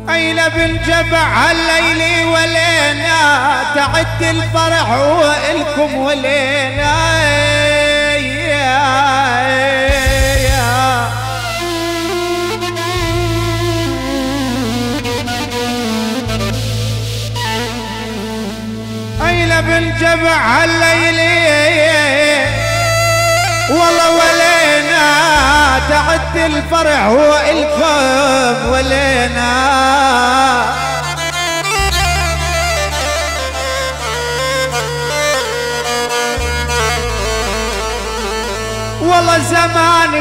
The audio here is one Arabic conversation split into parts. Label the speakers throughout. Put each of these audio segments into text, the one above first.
Speaker 1: أين بالجبع هالليلي ولينا تعد الفرح وإلكم ولينا أين بالجبع هالليلي والله ولينا تعد الفرح وإلكم ولينا والله زماني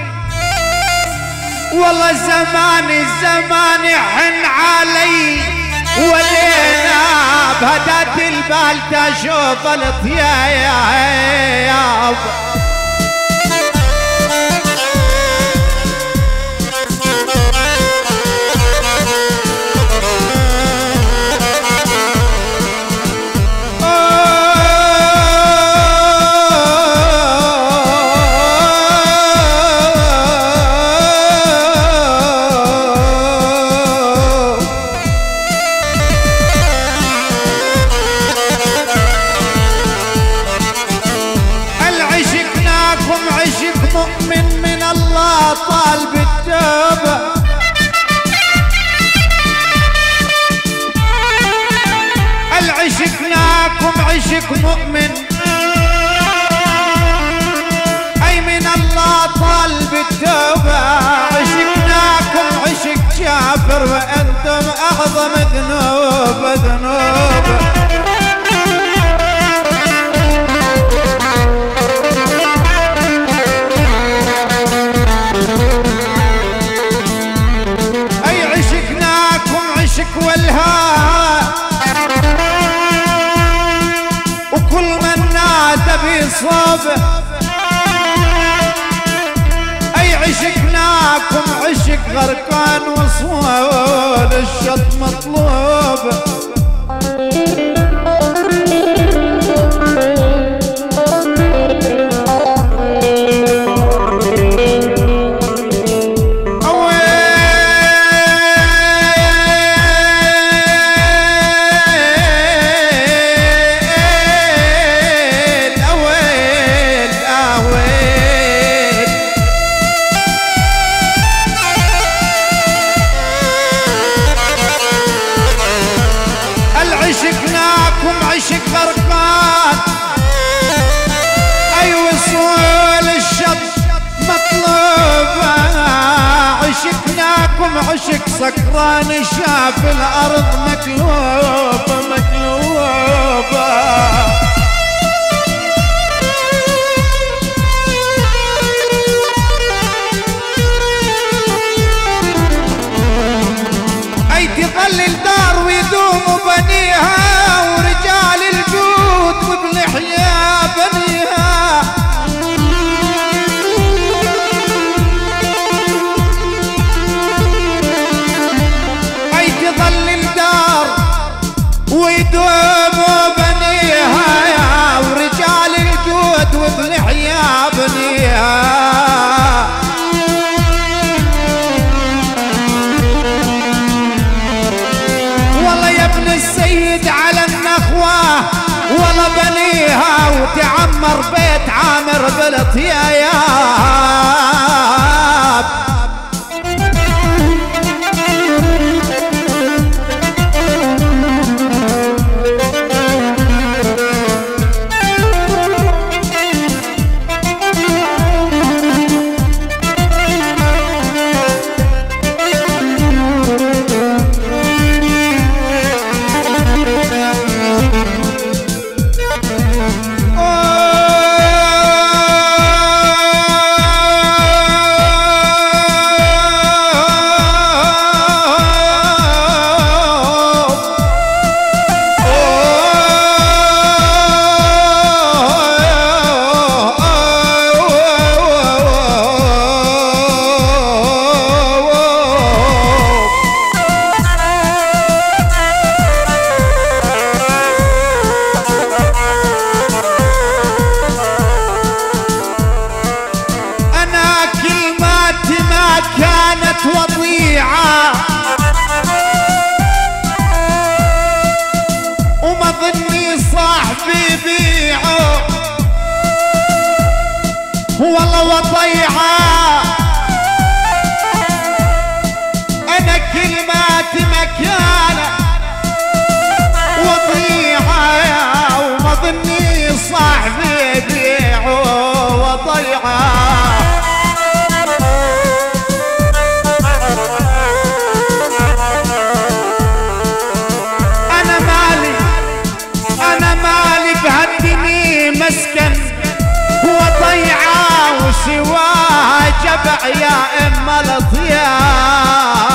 Speaker 1: والله زماني حن علي ولينا بهدات البال تشوف الطياب مؤمن من الله طالب التوبة العشقناكم عشق مؤمن أي من الله طالب التوبة عشقناكم عشق كافر وأنتم أعظم ذنوب والها وكل من نادى بصوبه أي عشقناكم عشق غرقان وصول الشط مطلوب عشقناكم عشق غرقان أي وصول الشط مطلوب عشقناكم عشق سكران شاف الأرض مقلوبة أي تظل الدار ويدوم بنيها ورجال الجود وبالحياة بنيها أي تظل الدار ويدوم بنيها ورجال الجود وبالحياة بنيها السيد على النخوة والله بنيها وتعمر بيت عامر بالطياب كلمات مكانه وضيعه وما ظني صاحبي بيعه وضيعه. انا مالي بهالدنيا مسكن وضيعه وسواه جبع يا اما الاضياف.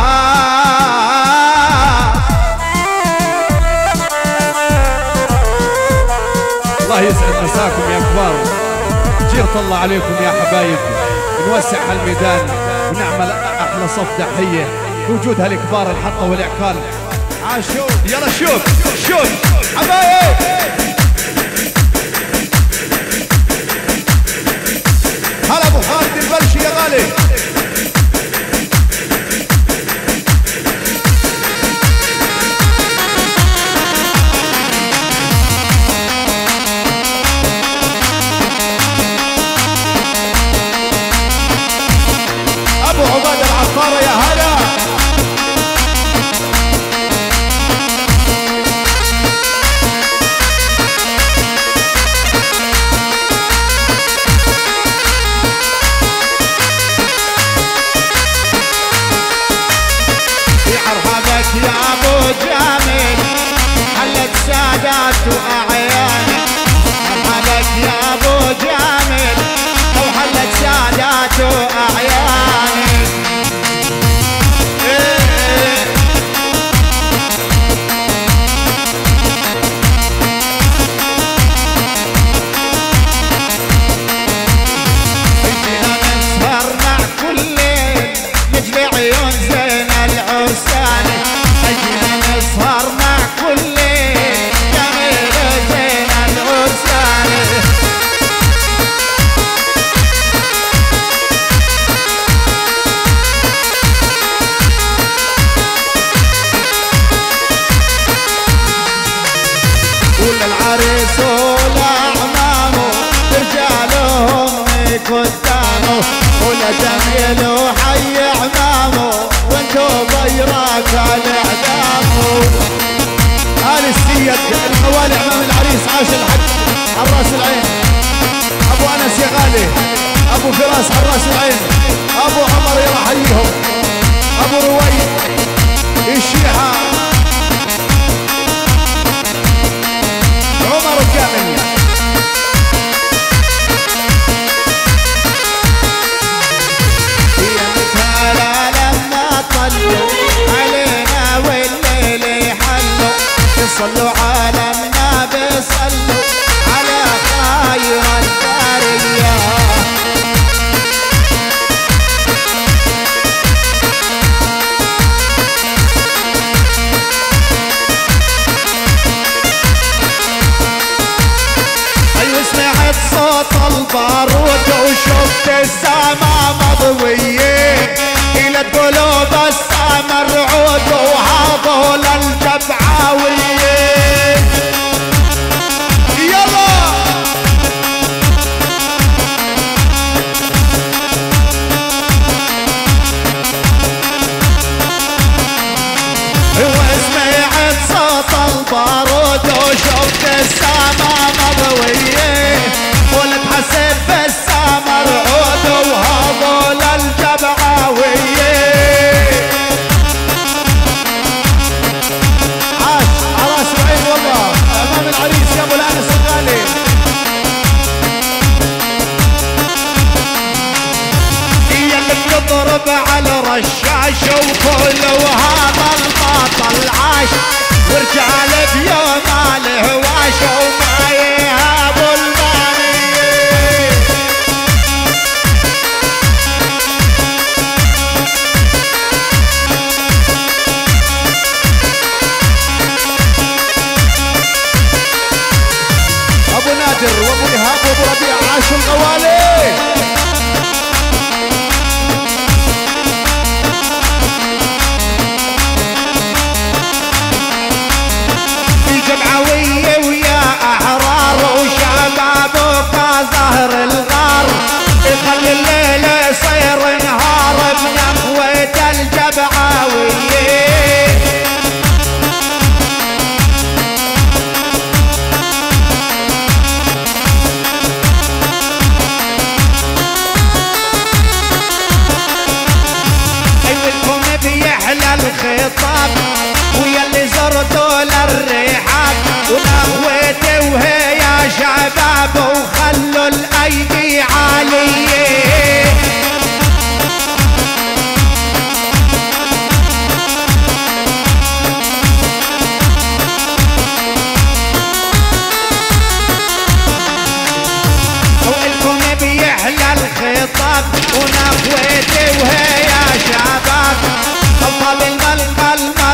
Speaker 2: الله يسعد مساكم يا كبار، جير طلع عليكم يا حبايب، نوسع هالميدان ونعمل احلى صف تحيه بوجود هالكبار الحطه والاعكال.
Speaker 1: عاشور
Speaker 2: يلا شوف شوف حبايب.
Speaker 1: هلا ابو خالد البلشي يا غالي. ابو عباد العطاره يا هلا. يا ابو جامل حلت سادات واعيان. مرحبك يا ابو جامل وحلت سادات واعيان. جينا نسهر مع كل ليل نجلي عيون زين العرسان. جينا نسهر مع كل ليل جميل زين العرسان. وللعريس ولأعمامه رجالهم قدامه ولجميل وحي عمامه وانتو ضيراك الاعدامه. آل السيد الموالي امام العريس عاش الحج حراس العين. ابو انس يا غالي، ابو فراس حراس العين، ابو عمر يرحيهم، ابو رويد الشيحه عمر الكامل. هي مثالة لما طلوا علينا والليل يحلوا يصلوا على النبي صلوا على خير البرية. أيوة سمعت صوت البارود وشفت السما مضوية إلى قلوب السما الرعود وهذول الجبعاوية. يلا وسمعت صوت البارود وشفت السما مضوية قلت حسيت بالسما رعود وهذول الجبعاوية. عاش عراس العين والله امام العريس يا ابو الانس الغالي. هي اللي بتضرب على رشاش وكل وهذا البطل عاش ورجال بيوم الهواش وما يهابوا المانية. ابو نادر وابو ايهاب وابو ربيع عاشوا الغوالي.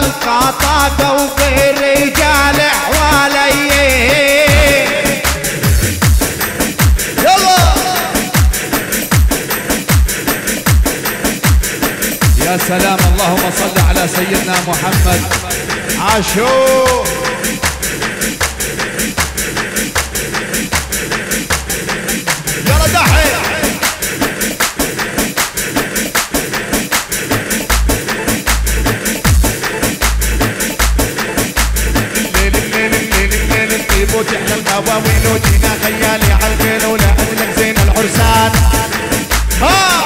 Speaker 3: والخطا فوق الرجال حوالي.
Speaker 2: يلا يا سلام، اللهم صل على سيدنا محمد.
Speaker 1: عاشو يلا دحي
Speaker 3: طيبوت احنا المواويل وجينا خيالي عالخيل ولأجلك زين العرسان.
Speaker 1: ها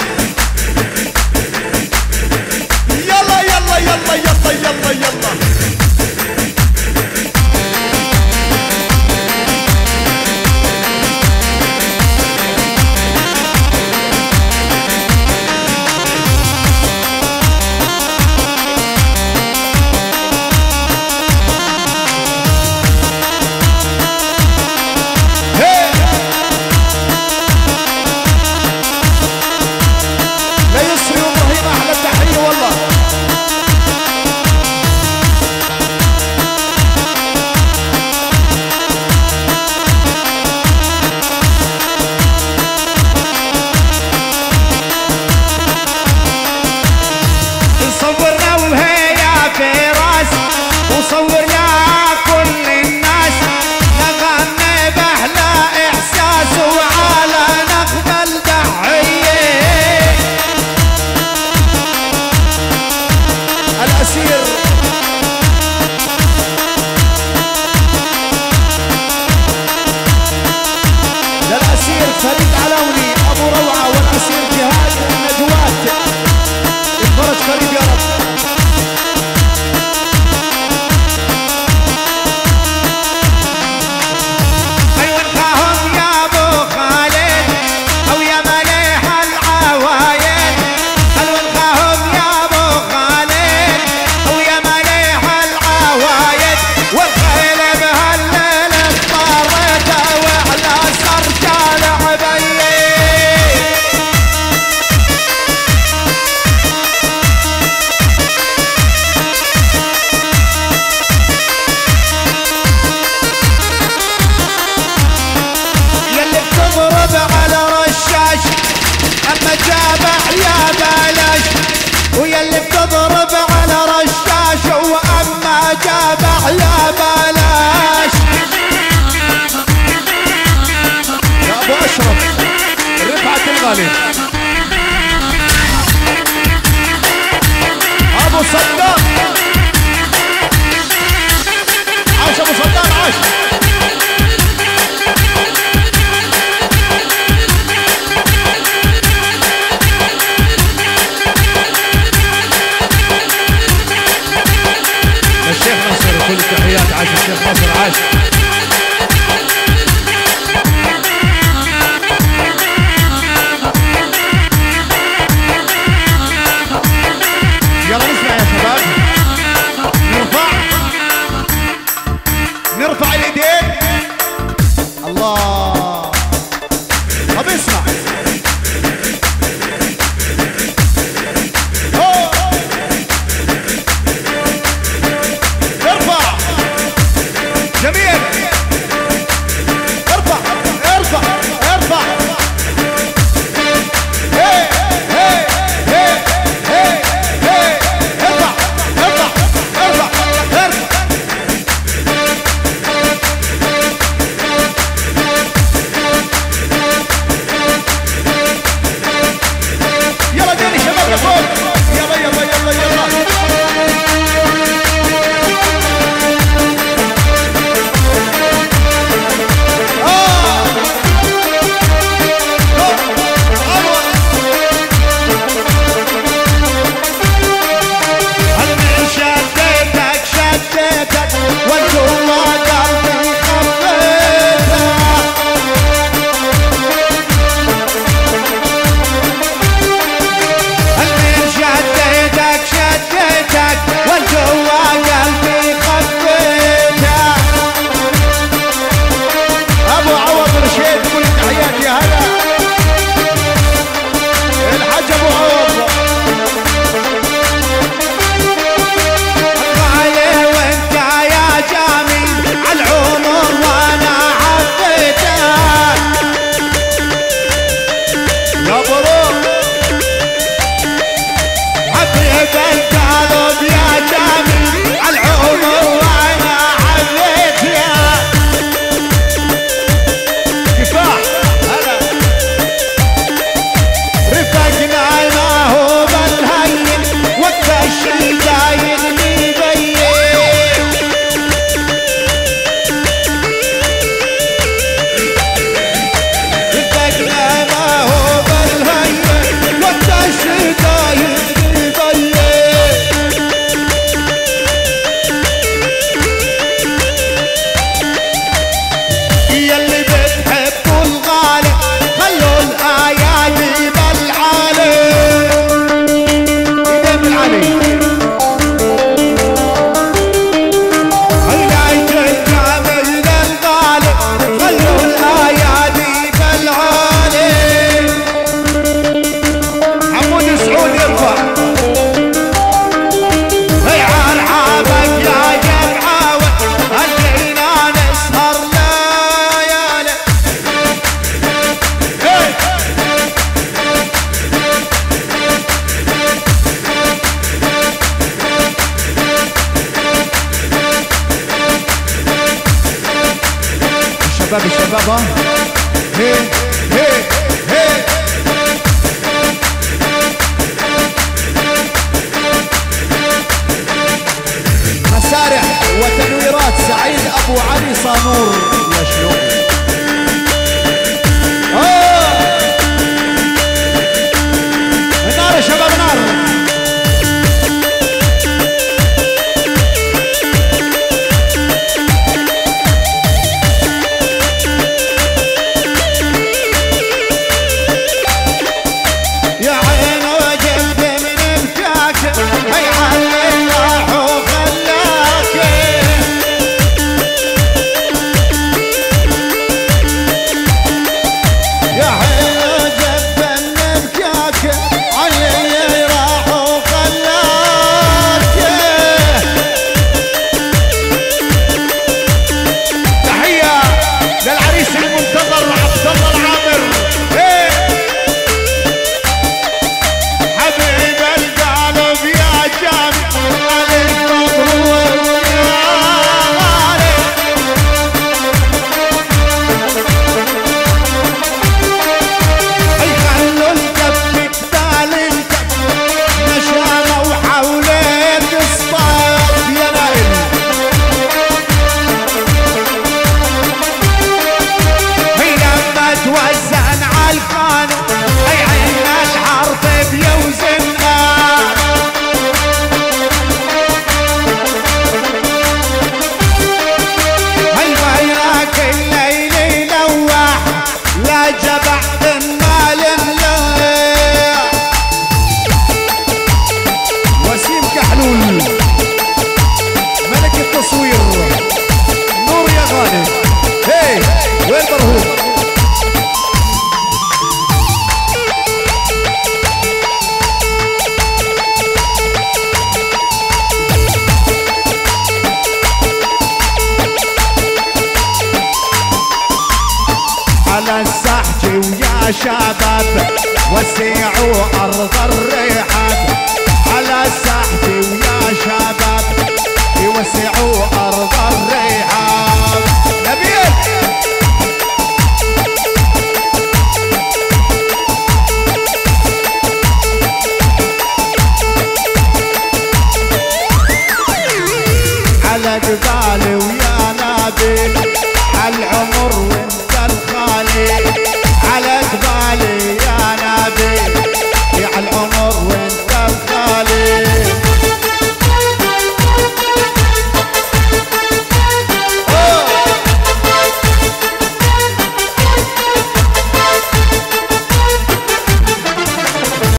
Speaker 1: يلا يلا يلا يلا يلا يلا
Speaker 3: ويلي بتضرب على رشاش واما جابح يا بلاش.
Speaker 2: يا ابو اشرف رفعت الغالي،
Speaker 1: ابو صدام عاش، ابو صدام عاش.
Speaker 2: الشيخ ناصر كل التحيات، عاش الشيخ ناصر عاش.
Speaker 1: يلا نسمع يا شباب، نرفع الايدين. الله، طب اسمع ارفع جميل.
Speaker 2: شباب الشباب ها هي هي هي مسارح وتنويرات سعيد ابو علي صانور. يا شلون النار يا شباب نار. شباب وسعوا أرض الرحاب على الساحة ويا شباب